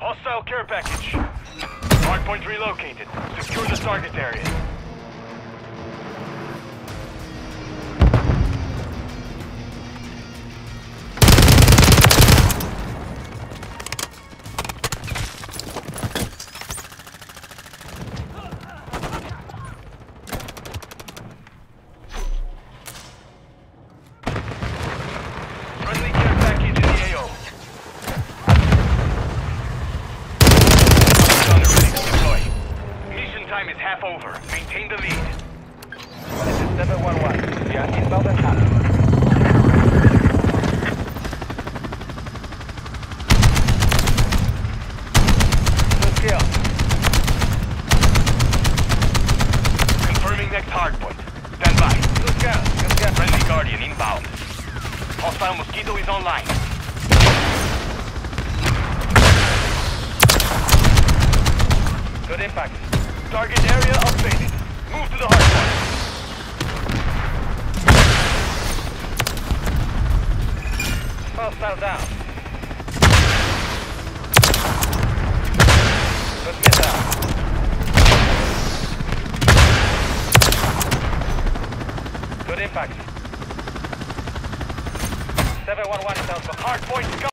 Hostile care package. Hardpoint relocated. Secure the target area. Friendly care package in the AO. Gunner ready to deploy. Mission time is half over. Maintain the lead. This is 711. We are inbound and out. Good kill. Confirming next hardpoint. Stand by. Good kill. Good kill. Friendly Guardian inbound. Hostile Mosquito is online. Good impact. Target area updated. Move to the hardpoint. Hostile down. Good missile. Good impact. 711 is out for Hardpoint